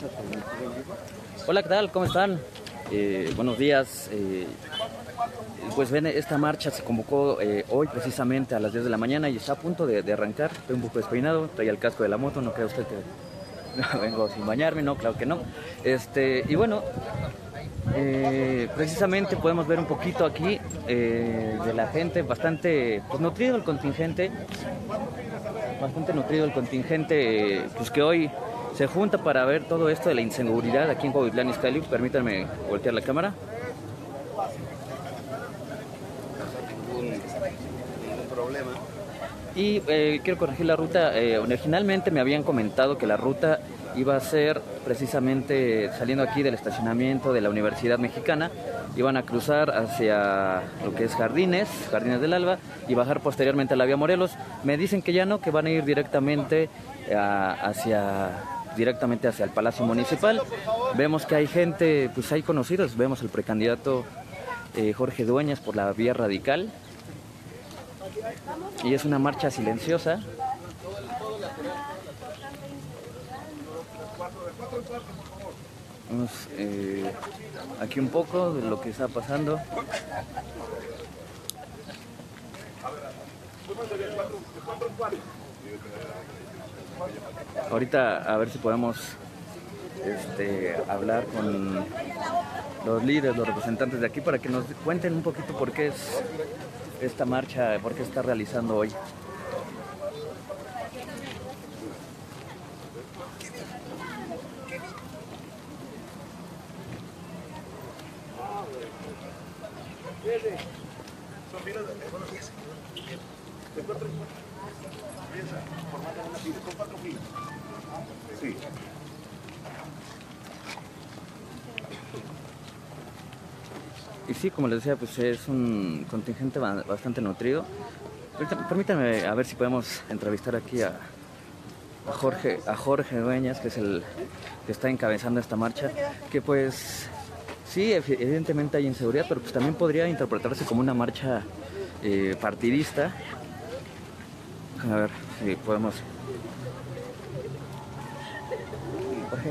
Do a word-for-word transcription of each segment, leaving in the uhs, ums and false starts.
Hola, ¿qué tal? ¿Cómo están? Eh, buenos días. Eh, pues ven, esta marcha se convocó eh, hoy precisamente a las diez de la mañana y está a punto de, de arrancar. Estoy un poco despeinado, traía el casco de la moto, no cree usted que no, vengo sin bañarme, no, claro que no. Este, y bueno, eh, precisamente podemos ver un poquito aquí eh, de la gente, bastante pues, nutrido el contingente, bastante nutrido el contingente eh, pues que hoy se junta para ver todo esto de la inseguridad aquí en Cuautitlán Izcalli. Permítanme voltear la cámara. Ningún, ningún problema. Y eh, quiero corregir la ruta. Eh, originalmente me habían comentado que la ruta iba a ser precisamente saliendo aquí del estacionamiento de la Universidad Mexicana. Iban a cruzar hacia lo que es Jardines, Jardines del Alba, y bajar posteriormente a la vía Morelos. Me dicen que ya no, que van a ir directamente a, hacia... directamente hacia el Palacio Municipal. Vemos que hay gente, pues hay conocidos, vemos al precandidato eh, Jorge Dueñas por la vía radical. Y es una marcha silenciosa. Vemos eh, aquí un poco de lo que está pasando. Ahorita a ver si podemos este, hablar con los líderes, los representantes de aquí para que nos cuenten un poquito por qué es esta marcha, por qué se está realizando hoy. Sí. Y sí, como les decía, pues es un contingente bastante nutrido. Permítanme a ver si podemos entrevistar aquí a, a Jorge, a Jorge Dueñas, que es el que está encabezando esta marcha, que pues sí, evidentemente hay inseguridad, pero pues también podría interpretarse como una marcha eh, partidista. A ver si podemos. Jorge.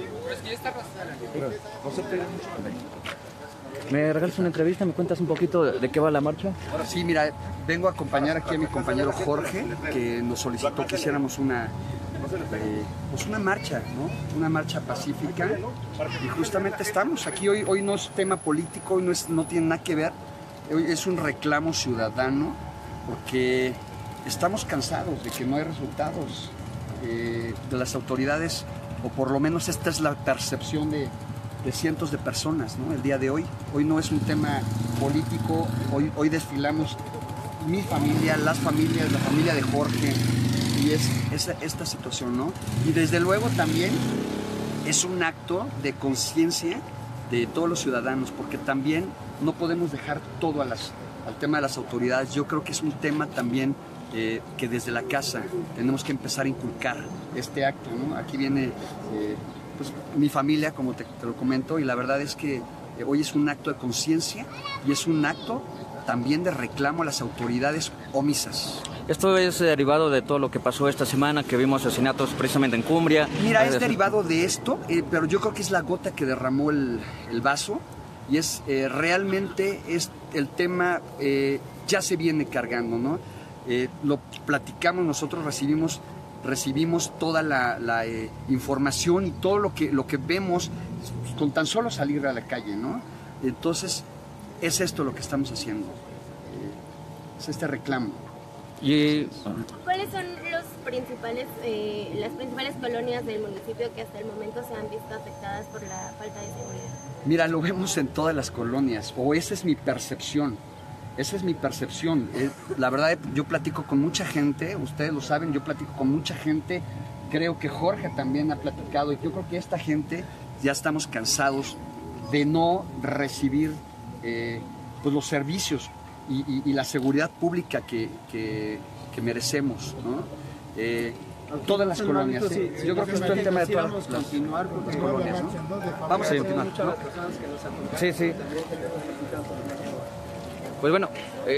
¿Me regalas una entrevista? ¿Me cuentas un poquito de qué va la marcha? Ahora sí, mira, vengo a acompañar aquí a mi compañero Jorge, que nos solicitó que hiciéramos una, eh, pues una marcha, ¿no? Una marcha pacífica. Y justamente estamos aquí hoy. Hoy no es tema político, hoy no, es, no tiene nada que ver. Hoy es un reclamo ciudadano, porque estamos cansados de que no hay resultados eh, de las autoridades, o por lo menos esta es la percepción de, de cientos de personas, ¿no? El día de hoy. Hoy no es un tema político, hoy, hoy desfilamos mi familia, las familias, la familia de Jorge, y es esa, esta situación, ¿no? Y desde luego también es un acto de conciencia de todos los ciudadanos, porque también no podemos dejar todo a las, al tema de las autoridades. Yo creo que es un tema también eh, que desde la casa tenemos que empezar a inculcar este acto, ¿no? Aquí viene eh, pues, mi familia, como te, te lo comento, y la verdad es que eh, hoy es un acto de conciencia y es un acto también de reclamo a las autoridades omisas. Esto es derivado de todo lo que pasó esta semana, que vimos asesinatos precisamente en Cumbria. Mira, es derivado de esto, eh, pero yo creo que es la gota que derramó el, el vaso, y es eh, realmente es el tema eh, ya se viene cargando, ¿no? Eh, lo platicamos, nosotros recibimos recibimos toda la, la eh, información y todo lo que lo que vemos con tan solo salir a la calle, ¿no? Entonces es esto lo que estamos haciendo, eh, es este reclamo. Y ¿cuáles son los principales, eh, las principales colonias del municipio que hasta el momento se han visto afectadas por la falta de seguridad? Mira, lo vemos en todas las colonias, o esa es mi percepción, esa es mi percepción. Eh, la verdad, yo platico con mucha gente, ustedes lo saben, yo platico con mucha gente, creo que Jorge también ha platicado, y yo creo que esta gente ya estamos cansados de no recibir eh, pues los servicios y, y, y la seguridad pública que, que, que merecemos, ¿no? Eh, todas las colonias, ¿eh? Yo creo que esto es el tema de todas las, las colonias, ¿no? Vamos a continuar, ¿no? sí, sí. Pues bueno, eh,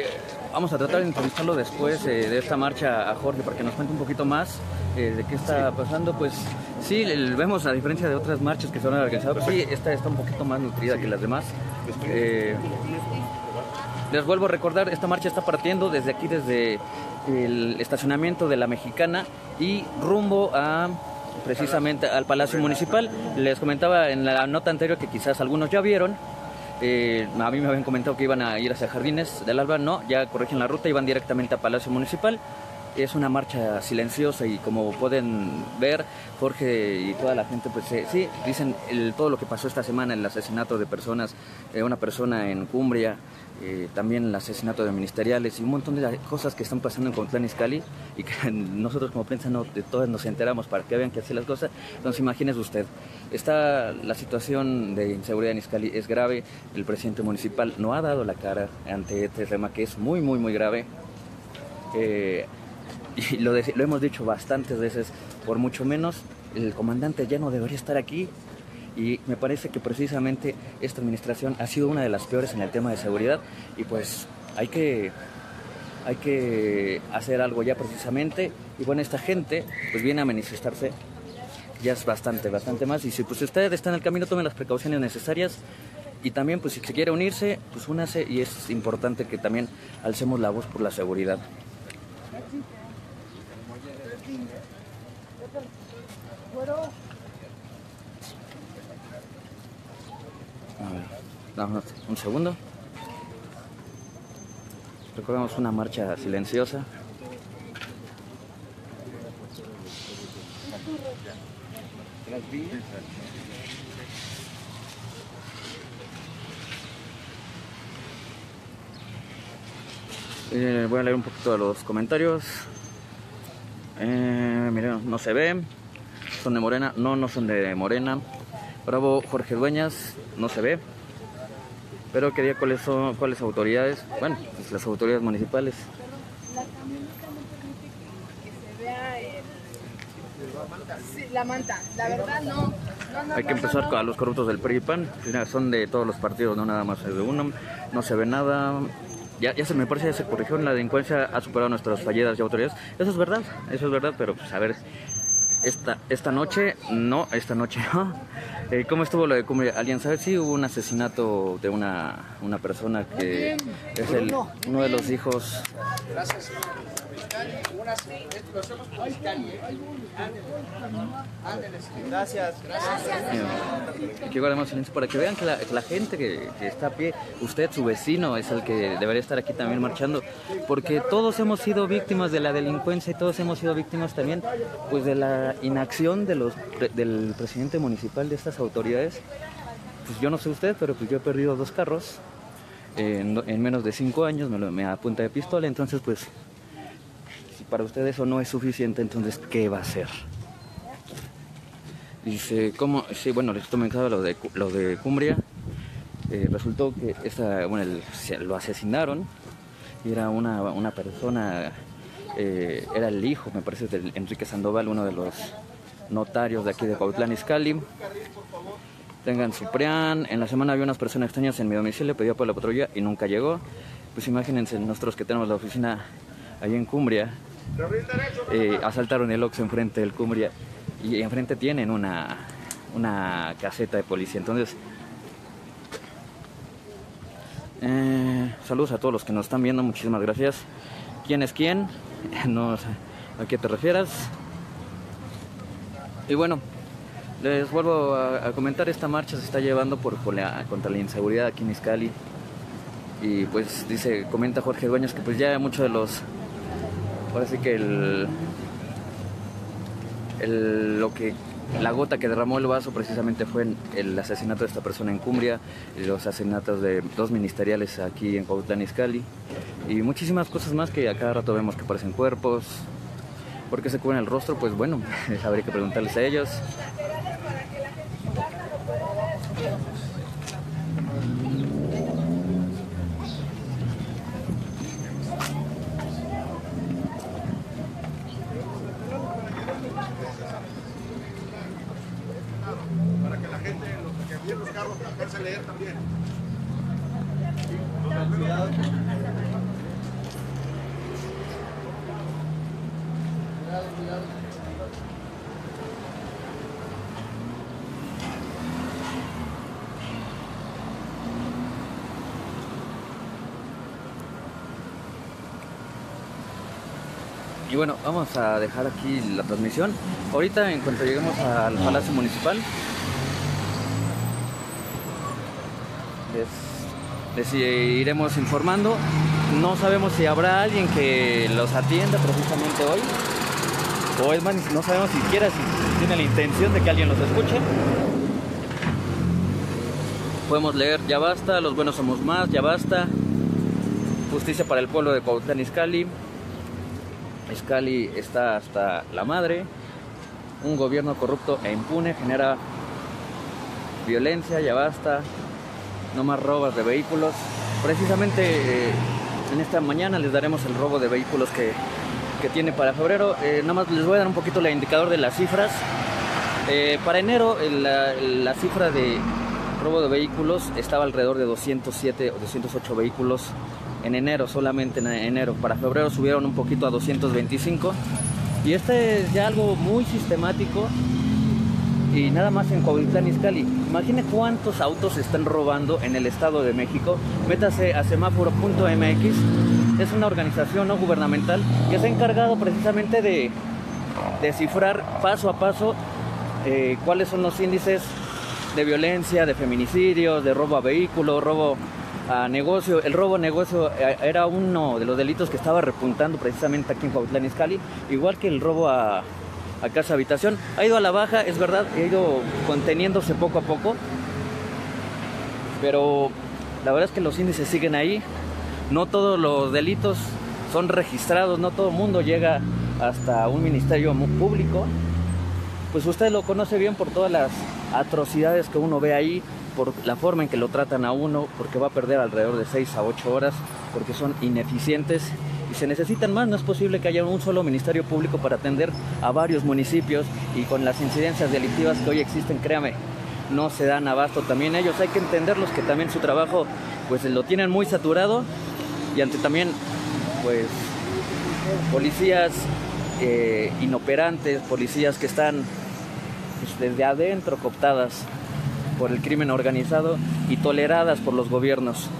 vamos a tratar de entrevistarlo después eh, de esta marcha a Jorge para que nos cuente un poquito más eh, de qué está pasando. Pues sí, el, vemos a diferencia de otras marchas que se han organizado, pues sí, esta está un poquito más nutrida que las demás. Eh, les vuelvo a recordar, esta marcha está partiendo desde aquí, desde el estacionamiento de La Mexicana y rumbo a precisamente al Palacio Municipal. Les comentaba en la nota anterior que quizás algunos ya vieron. Eh, a mí me habían comentado que iban a ir hacia Jardines del Alba, no, ya corrigen la ruta y van directamente a Palacio Municipal. Es una marcha silenciosa y como pueden ver, Jorge y toda la gente, pues eh, sí, dicen el, todo lo que pasó esta semana, el asesinato de personas, eh, una persona en Cumbria, eh, también el asesinato de ministeriales y un montón de cosas que están pasando en Cuautitlán Izcalli y que nosotros como prensa no, de todas nos enteramos para que vean que así las cosas. Entonces imagínese usted, está la situación de inseguridad en Izcalli es grave, el presidente municipal no ha dado la cara ante este tema que es muy muy muy grave. Eh, Y lo, de, lo hemos dicho bastantes veces, por mucho menos el comandante ya no debería estar aquí y me parece que precisamente esta administración ha sido una de las peores en el tema de seguridad y pues hay que, hay que hacer algo ya precisamente. Y bueno, esta gente pues viene a manifestarse, ya es bastante, bastante más, y si pues usted está en el camino tomen las precauciones necesarias y también pues si se quiere unirse, pues únase y es importante que también alcemos la voz por la seguridad. A ver, damos un segundo. Recordamos una marcha silenciosa. Eh, voy a leer un poquito de los comentarios. Eh, miren, no se ve. Son de Morena, no, no son de Morena. Bravo Jorge Dueñas, no se ve. Pero quería cuáles son, cuáles autoridades. Bueno, pues las autoridades municipales. La camioneta no permite que, que se vea el... Sí, la manta. La verdad no. no, no Hay que no, empezar no, no. a los corruptos del P R I y P A N. Son de todos los partidos, no nada más de uno. No se ve nada. Ya, ya se me parece, ya se corrigió. La delincuencia ha superado nuestras fallidas y autoridades. Eso es verdad, eso es verdad, pero pues a ver. Esta, esta noche, no, esta noche no. Eh, ¿Cómo estuvo lo de Cumbria? ¿Alguien sabe? Sí, hubo un asesinato de una, una persona que es el, uno de los hijos. Gracias, señor fiscal. Unas, lo hacemos por fiscal, ¿eh? Ándale, gracias, gracias. Eh, que guardemos silencio para que vean que la, que la gente que, que está a pie, usted, su vecino, es el que debería estar aquí también marchando, porque todos hemos sido víctimas de la delincuencia y todos hemos sido víctimas también pues de la inacción de los, del presidente municipal, de estas autoridades. Pues yo no sé usted, pero pues yo he perdido dos carros en, en menos de cinco años, me, lo, me apunta de pistola, entonces pues si para usted eso no es suficiente, entonces ¿qué va a hacer? Dice, ¿cómo? Sí, bueno, les comentaba lo de, lo de Cumbria. Eh, resultó que esta, bueno, el, lo asesinaron y era una, una persona, eh, era el hijo, me parece, de Enrique Sandoval, uno de los notarios de aquí de Cuautitlán Izcalli. Tengan su PRIAN. En la semana había unas personas extrañas en mi domicilio, pedía por la patrulla y nunca llegó. Pues imagínense, nosotros que tenemos la oficina ahí en Cumbria, eh, asaltaron el Oxxo enfrente del Cumbria y enfrente tienen una, una caseta de policía. Entonces, eh, saludos a todos los que nos están viendo, muchísimas gracias. ¿Quién es quién? No sé a qué te refieras. Y bueno, les vuelvo a, a comentar, esta marcha se está llevando por, por la, contra la inseguridad aquí en Izcalli. Y pues dice, comenta Jorge Dueñas que pues ya muchos de los, ahora sí que el, el lo que la gota que derramó el vaso precisamente fue el asesinato de esta persona en Cumbria, y los asesinatos de dos ministeriales aquí en Cuautitlán Izcalli y muchísimas cosas más que a cada rato vemos que aparecen cuerpos. ¿Por qué se cubren el rostro? Pues bueno, habría que preguntarles a ellos. Para que la gente, los que envíen los carros, alcance a leer también. Y bueno, vamos a dejar aquí la transmisión. Ahorita, en cuanto lleguemos al Palacio Municipal, les, les iremos informando. No sabemos si habrá alguien que los atienda precisamente hoy, o es más, no sabemos siquiera si tiene la intención de que alguien los escuche. Podemos leer Ya Basta, Los Buenos Somos Más, Ya Basta, Justicia para el Pueblo de Cuautitlán Izcalli, Izcalli está hasta la madre, un gobierno corrupto e impune genera violencia, Ya Basta, no más robos de vehículos. Precisamente eh, en esta mañana les daremos el robo de vehículos que, que tiene para febrero. Eh, nada más les voy a dar un poquito el indicador de las cifras. Eh, para enero la, la cifra de robo de vehículos estaba alrededor de doscientos siete o doscientos ocho vehículos en enero, solamente en enero. Para febrero subieron un poquito a doscientos veinticinco, y este es ya algo muy sistemático, y nada más en Cuautitlán Izcalli. Imagine cuántos autos se están robando en el Estado de México. Métase a semáforo punto m x, es una organización no gubernamental que se ha encargado precisamente de descifrar paso a paso eh, cuáles son los índices de violencia, de feminicidios, de robo a vehículo, robo a negocio. El robo a negocio era uno de los delitos que estaba repuntando precisamente aquí en Cuautitlán Izcalli, igual que el robo a, a casa habitación. Ha ido a la baja, es verdad, ha ido conteniéndose poco a poco, pero la verdad es que los índices siguen ahí. No todos los delitos son registrados, no todo el mundo llega hasta un ministerio público. Pues usted lo conoce bien por todas las atrocidades que uno ve ahí, por la forma en que lo tratan a uno, porque va a perder alrededor de seis a ocho horas, porque son ineficientes y se necesitan más. No es posible que haya un solo ministerio público para atender a varios municipios, y con las incidencias delictivas que hoy existen, créame, no se dan abasto también ellos. Hay que entenderlos, que también su trabajo pues lo tienen muy saturado, y ante también pues policías eh, inoperantes, policías que están pues, desde adentro cooptadas por el crimen organizado y toleradas por los gobiernos.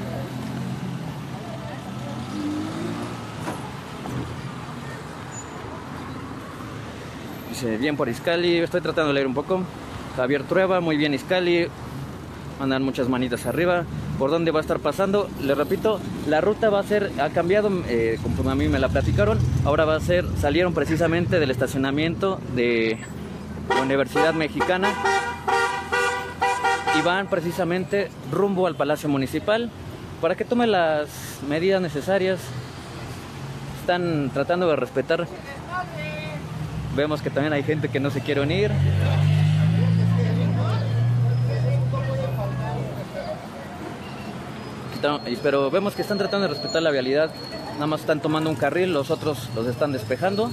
Dice, bien por Izcalli, estoy tratando de leer un poco. Javier Trueba, muy bien Izcalli, mandan muchas manitas arriba. ¿Por dónde va a estar pasando? Les repito, la ruta va a ser, ha cambiado, eh, conforme a mí me la platicaron. Ahora va a ser, salieron precisamente del estacionamiento de la Universidad Mexicana y van precisamente rumbo al Palacio Municipal para que tome las medidas necesarias. Están tratando de respetar. Vemos que también hay gente que no se quiere unir. Pero vemos que están tratando de respetar la vialidad. Nada más están tomando un carril, los otros los están despejando.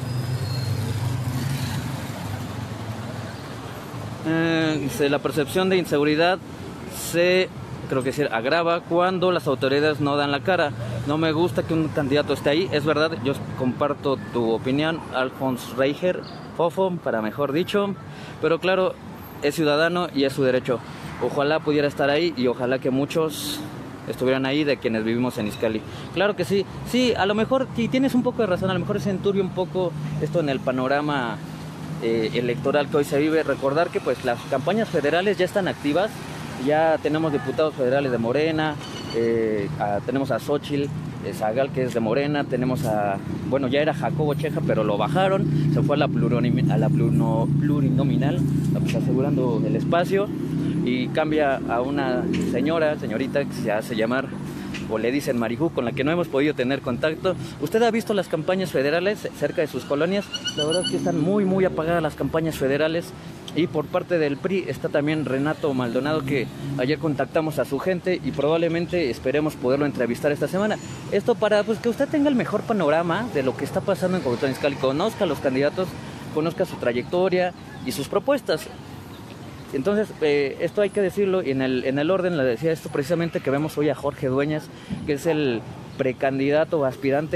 Eh, dice, la percepción de inseguridad se, creo que se agrava cuando las autoridades no dan la cara. No me gusta que un candidato esté ahí, es verdad, yo comparto tu opinión, Alfons Reicher, Fofo, para mejor dicho, pero claro, es ciudadano y es su derecho. Ojalá pudiera estar ahí y ojalá que muchos estuvieran ahí de quienes vivimos en Izcalli. Claro que sí, sí, a lo mejor sí, tienes un poco de razón, a lo mejor se enturbia un poco esto en el panorama eh, electoral que hoy se vive. Recordar que pues las campañas federales ya están activas, ya tenemos diputados federales de Morena, eh, a, tenemos a Xochitl eh, Zagal, que es de Morena, tenemos a, bueno, ya era Jacobo Cheja, pero lo bajaron, se fue a la, a la plurino, plurinominal, pues, asegurando el espacio, y cambia a una señora, señorita, que se hace llamar, o le dicen Marijú, con la que no hemos podido tener contacto. ¿Usted ha visto las campañas federales cerca de sus colonias? La verdad es que están muy, muy apagadas las campañas federales. Y por parte del P R I está también Renato Maldonado, que ayer contactamos a su gente y probablemente esperemos poderlo entrevistar esta semana. Esto para pues, que usted tenga el mejor panorama de lo que está pasando en Cuautitlán Izcalli, conozca a los candidatos, conozca su trayectoria y sus propuestas. Entonces, eh, esto hay que decirlo, y en el, en el orden le decía esto precisamente, que vemos hoy a Jorge Dueñas, que es el precandidato aspirante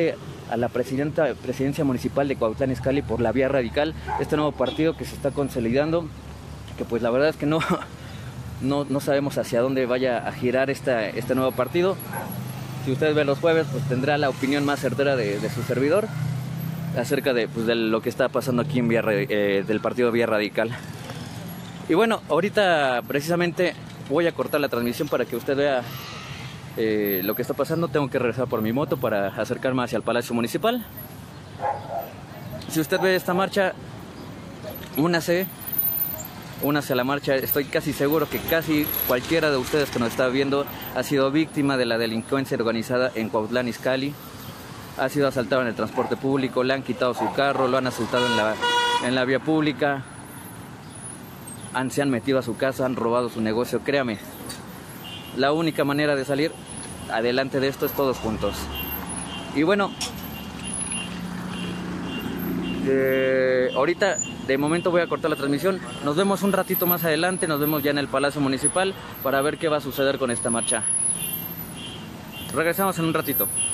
a la presidenta, presidencia municipal de Cuautitlán Izcalli por la Vía Radical, este nuevo partido que se está consolidando, que pues la verdad es que no, no, no sabemos hacia dónde vaya a girar esta, este nuevo partido. Si ustedes ven los jueves, pues tendrá la opinión más certera de, de su servidor acerca de, pues, de lo que está pasando aquí en Vía, eh, del partido Vía Radical. Y bueno, ahorita precisamente voy a cortar la transmisión para que usted vea eh, lo que está pasando. Tengo que regresar por mi moto para acercarme hacia el Palacio Municipal. Si usted ve esta marcha, únase, únase a la marcha. Estoy casi seguro que casi cualquiera de ustedes que nos está viendo ha sido víctima de la delincuencia organizada en Cuautitlán Izcalli. Ha sido asaltado en el transporte público, le han quitado su carro, lo han asaltado en la, en la vía pública, han, se han metido a su casa, han robado su negocio. Créame, la única manera de salir adelante de esto es todos juntos. Y bueno, eh, ahorita de momento voy a cortar la transmisión. Nos vemos un ratito más adelante, nos vemos ya en el Palacio Municipal para ver qué va a suceder con esta marcha. Regresamos en un ratito.